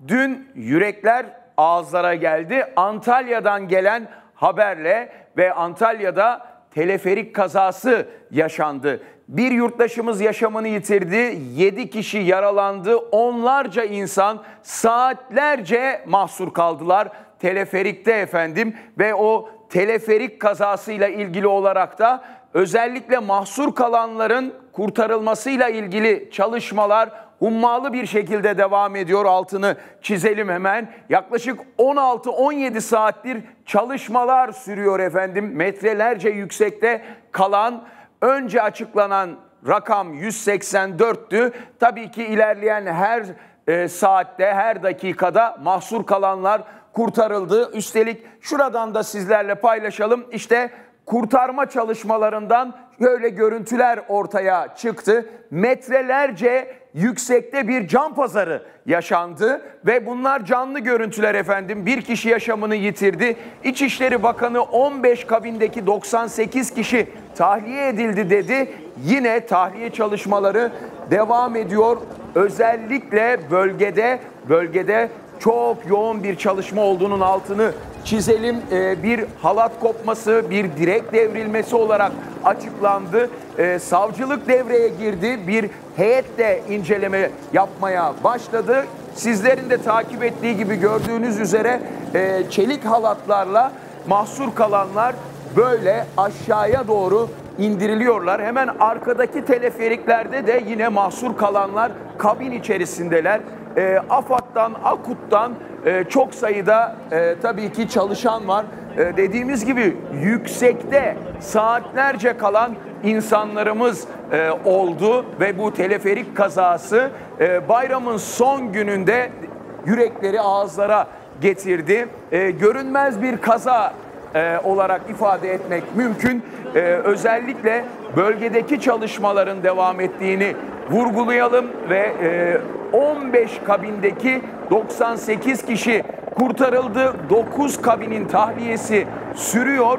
dün yürekler ağızlara geldi. Antalya'dan gelen haberle ve Antalya'da teleferik kazası yaşandı. Bir yurttaşımız yaşamını yitirdi, 7 kişi yaralandı, onlarca insan saatlerce mahsur kaldılar teleferikte efendim. Ve o teleferik kazasıyla ilgili olarak da özellikle mahsur kalanların kurtarılmasıyla ilgili çalışmalar hummalı bir şekilde devam ediyor. Altını çizelim hemen. Yaklaşık 16-17 saattir çalışmalar sürüyor efendim. Metrelerce yüksekte kalan, önce açıklanan rakam 184'tü. Tabii ki ilerleyen her saatte, her dakikada mahsur kalanlar kurtarıldı. Üstelik şuradan da sizlerle paylaşalım. İşte kurtarma çalışmalarından böyle görüntüler ortaya çıktı. Metrelerce yüksekte bir can pazarı yaşandı ve bunlar canlı görüntüler efendim. Bir kişi yaşamını yitirdi. İçişleri Bakanı 15 kabindeki 98 kişi tahliye edildi dedi. Yine tahliye çalışmaları devam ediyor. Özellikle bölgede çok yoğun bir çalışma olduğunun altını çizelim. Bir halat kopması, bir direk devrilmesi olarak açıklandı. Savcılık devreye girdi. Bir heyet de inceleme yapmaya başladı. Sizlerin de takip ettiği gibi gördüğünüz üzere çelik halatlarla mahsur kalanlar böyle aşağıya doğru indiriliyorlar. Hemen arkadaki teleferiklerde de yine mahsur kalanlar kabin içerisindeler. AFAD'dan, AKUT'tan çok sayıda tabii ki çalışan var. Dediğimiz gibi yüksekte saatlerce kalan insanlarımız oldu ve bu teleferik kazası bayramın son gününde yürekleri ağızlara getirdi. Görünmez bir kaza olarak ifade etmek mümkün. Özellikle bölgedeki çalışmaların devam ettiğini vurgulayalım ve 15 kabindeki 98 kişi kurtarıldı. 9 kabinin tahliyesi sürüyor.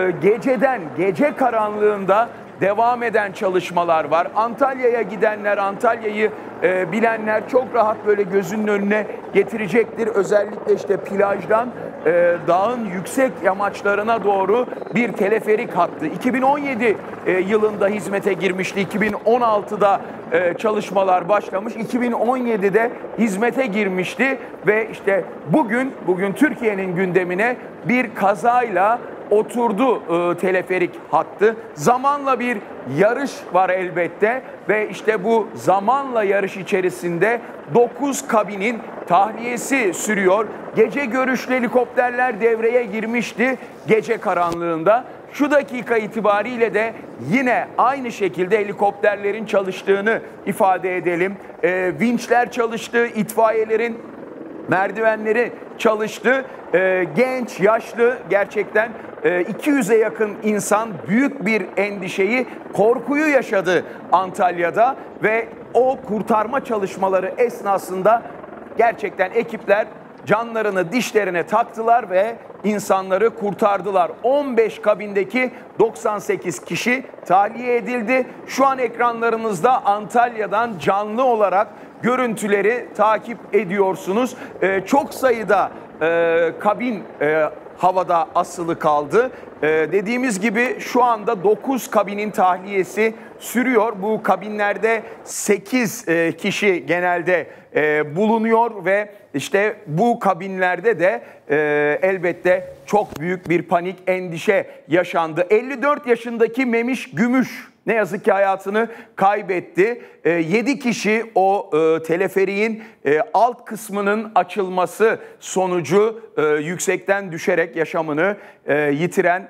Gece karanlığında devam eden çalışmalar var. Antalya'ya gidenler, Antalya'yı bilenler çok rahat böyle gözünün önüne getirecektir. Özellikle işte plajdan dağın yüksek yamaçlarına doğru bir teleferik hattı. 2017 yılında hizmete girmişti. 2016'da çalışmalar başlamış. 2017'de hizmete girmişti ve işte bugün Türkiye'nin gündemine bir kazayla oturdu teleferik hattı. Zamanla bir yarış var elbette ve işte bu zamanla yarış içerisinde 9 kabinin tahliyesi sürüyor. Gece görüşlü helikopterler devreye girmişti gece karanlığında. Şu dakika itibariyle de yine aynı şekilde helikopterlerin çalıştığını ifade edelim. Vinçler çalıştı, itfaiyelerin merdivenleri çalıştı. Genç, yaşlı, gerçekten 200'e yakın insan büyük bir endişeyi, korkuyu yaşadı Antalya'da ve o kurtarma çalışmaları esnasında gerçekten ekipler canlarını dişlerine taktılar ve insanları kurtardılar. 15 kabindeki 98 kişi tahliye edildi. Şu an ekranlarınızda Antalya'dan canlı olarak görüntüleri takip ediyorsunuz. Çok sayıda kabin havada asılı kaldı. Dediğimiz gibi şu anda 9 kabinin tahliyesi sürüyor. Bu kabinlerde 8 kişi genelde bulunuyor ve işte bu kabinlerde de elbette çok büyük bir panik, endişe yaşandı. 54 yaşındaki Memiş Gümüş ne yazık ki hayatını kaybetti. 7 kişi o teleferiğin alt kısmının açılması sonucu yüksekten düşerek yaşamını yitiren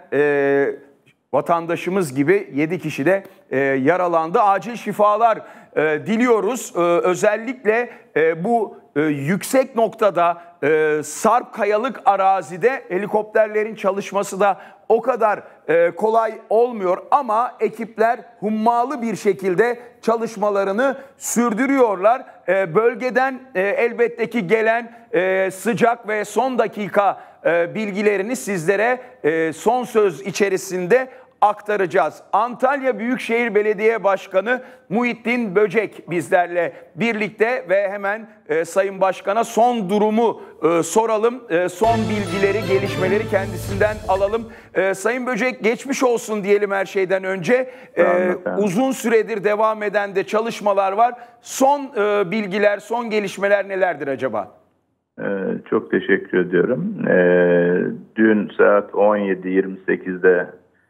vatandaşımız gibi 7 kişi de yaralandı. Acil şifalar diliyoruz. Özellikle bu yüksek noktada sarp kayalık arazide helikopterlerin çalışması da o kadar kolay olmuyor ama ekipler hummalı bir şekilde çalışmalarını sürdürüyorlar. Bölgeden elbette ki gelen sıcak ve son dakika bilgilerini sizlere son söz içerisinde aktaracağız. Antalya Büyükşehir Belediye Başkanı Muhittin Böcek bizlerle birlikte ve hemen Sayın Başkan'a son durumu soralım. Son bilgileri, gelişmeleri kendisinden alalım. Sayın Böcek, geçmiş olsun diyelim her şeyden önce. Uzun süredir devam eden de çalışmalar var. Son bilgiler, son gelişmeler nelerdir acaba? Çok teşekkür ediyorum. Dün saat 17.28'de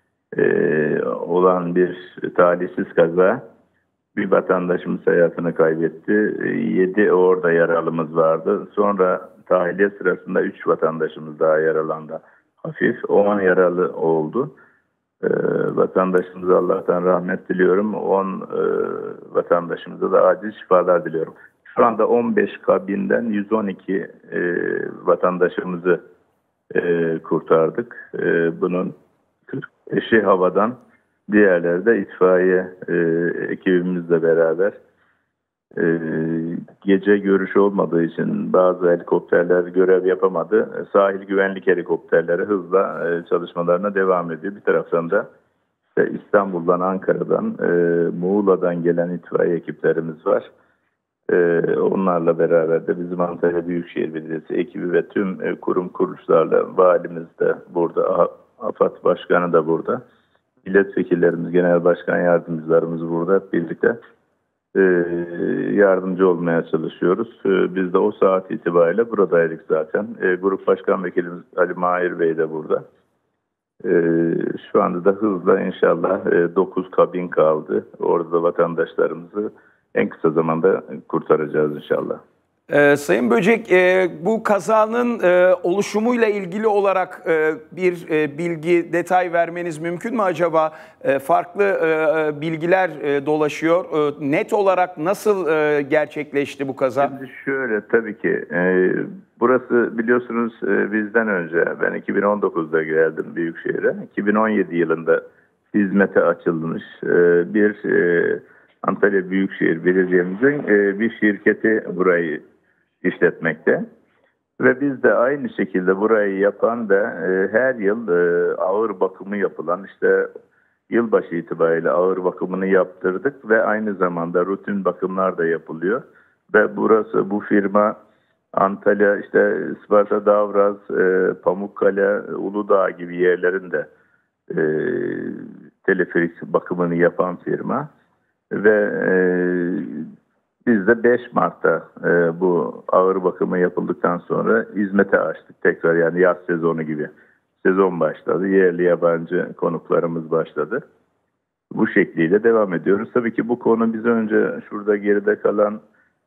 olan bir talihsiz kaza, bir vatandaşımız hayatını kaybetti. 7 orada yaralımız vardı. Sonra tahliye sırasında 3 vatandaşımız daha yaralandı. Hafif 10 yaralı oldu. Vatandaşımıza Allah'tan rahmet diliyorum. 10 vatandaşımıza da acil şifalar diliyorum. Şu anda 15 kabinden 112 vatandaşımızı kurtardık. Bunun 45'i havadan, diğerleri de itfaiye ekibimizle beraber. Gece görüş olmadığı için bazı helikopterler görev yapamadı. Sahil güvenlik helikopterleri hızla çalışmalarına devam ediyor. Bir taraftan da İstanbul'dan, Ankara'dan, Muğla'dan gelen itfaiye ekiplerimiz var. Onlarla beraber de bizim Antalya Büyükşehir Belediyesi ekibi ve tüm kurum kuruluşlarla, valimiz de burada, AFAD Başkanı da burada, milletvekillerimiz, genel başkan yardımcılarımız burada, hep birlikte yardımcı olmaya çalışıyoruz. Biz de o saat itibariyle buradaydık zaten. Grup Başkan Vekilimiz Ali Mahir Bey de burada. Şu anda da hızla inşallah 9 kabin kaldı. Orada da vatandaşlarımızı en kısa zamanda kurtaracağız inşallah. Sayın Böcek, bu kazanın oluşumuyla ilgili olarak bir bilgi, detay vermeniz mümkün mü acaba? Farklı bilgiler dolaşıyor. Net olarak nasıl gerçekleşti bu kaza? Şimdi şöyle, tabii ki burası biliyorsunuz bizden önce, ben 2019'da geldim Büyükşehir'e. 2017 yılında hizmete açılmış bir Antalya Büyükşehir Belediye'mizin bir şirketi burayı işletmekte. Ve biz de aynı şekilde burayı yapan ve her yıl ağır bakımı yapılan, işte yılbaşı itibariyle ağır bakımını yaptırdık ve aynı zamanda rutin bakımlar da yapılıyor. Ve burası, bu firma Antalya, işte Isparta, Davraz, Pamukkale, Uludağ gibi yerlerin de teleferik bakımını yapan firma. Ve biz de 5 Mart'ta bu ağır bakımı yapıldıktan sonra hizmete açtık tekrar, yani yaz sezonu gibi. Sezon başladı, yerli yabancı konuklarımız başladı. Bu şekliyle devam ediyoruz. Tabii ki bu konu biz önce şurada geride kalan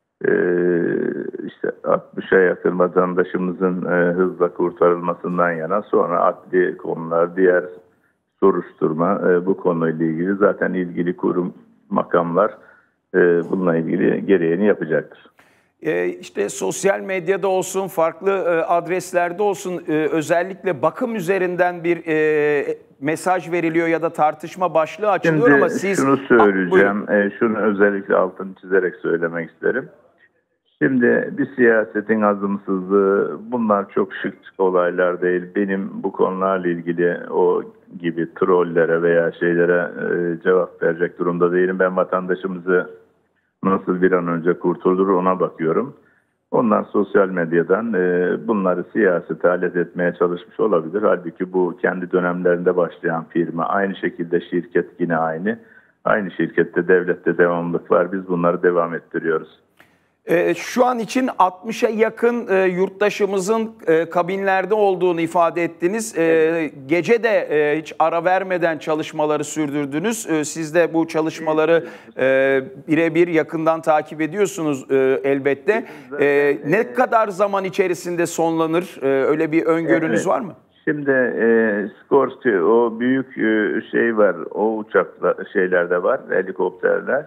işte 60'a yakın vatandaşımızın hızla kurtarılmasından yana, sonra adli konular, diğer soruşturma, bu konuyla ilgili zaten ilgili kurum, makamlar bununla ilgili gereğini yapacaktır. İşte sosyal medyada olsun, farklı adreslerde olsun, özellikle bakım üzerinden bir mesaj veriliyor ya da tartışma başlığı açılıyor. Şimdi ama siz... şunu söyleyeceğim, şunu özellikle altını çizerek söylemek isterim. Şimdi bir siyasetin azımsızlığı, bunlar çok şık olaylar değil. Benim bu konularla ilgili o gibi trollere veya şeylere cevap verecek durumda değilim. Ben vatandaşımızı nasıl bir an önce kurtulur ona bakıyorum. Onlar sosyal medyadan bunları siyasete alet etmeye çalışmış olabilir. Halbuki bu kendi dönemlerinde başlayan firma. Aynı şekilde şirket yine aynı. Aynı şirkette devlette devamlılık var. Biz bunları devam ettiriyoruz. Şu an için 60'a yakın yurttaşımızın kabinlerde olduğunu ifade ettiniz. Gece de hiç ara vermeden çalışmaları sürdürdünüz. Siz de bu çalışmaları birebir yakından takip ediyorsunuz elbette. Ne kadar zaman içerisinde sonlanır? Öyle bir öngörünüz var mı? Şimdi Skorsky, o büyük şey var, o uçaklar şeylerde var, helikopterler.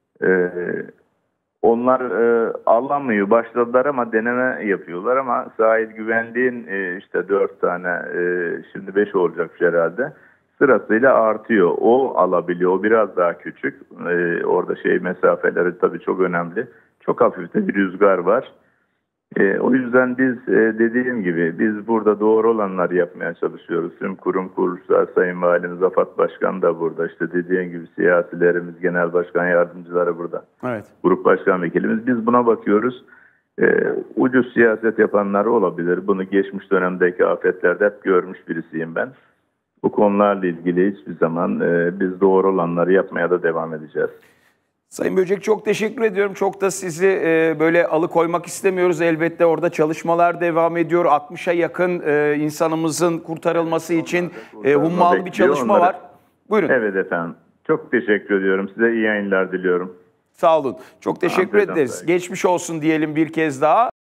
Onlar alamıyor, başladılar ama deneme yapıyorlar, ama sahil güvenliğin işte 4 tane, şimdi 5 olacak herhalde, sırasıyla artıyor. O alabiliyor, o biraz daha küçük. Orada mesafeleri tabii çok önemli. Çok hafif de bir rüzgar var. O yüzden biz dediğim gibi biz burada doğru olanları yapmaya çalışıyoruz. Tüm kurum kuruluşlar, Sayın Valimiz, AFAD Başkanı da burada. İşte dediğim gibi siyasilerimiz, genel başkan yardımcıları burada. Evet. Grup başkan vekilimiz. Biz buna bakıyoruz. Ucuz siyaset yapanlar olabilir. Bunu geçmiş dönemdeki afetlerde hep görmüş birisiyim ben. Bu konularla ilgili hiçbir zaman biz doğru olanları yapmaya da devam edeceğiz. Sayın Böcek çok teşekkür ediyorum. Çok da sizi böyle alıkoymak istemiyoruz. Elbette orada çalışmalar devam ediyor. 60'a yakın insanımızın kurtarılması için hummalı bir çalışma var. Buyurun. Evet efendim. Çok teşekkür ediyorum. Size iyi yayınlar diliyorum. Sağ olun. Çok teşekkür ederiz. Geçmiş olsun diyelim bir kez daha.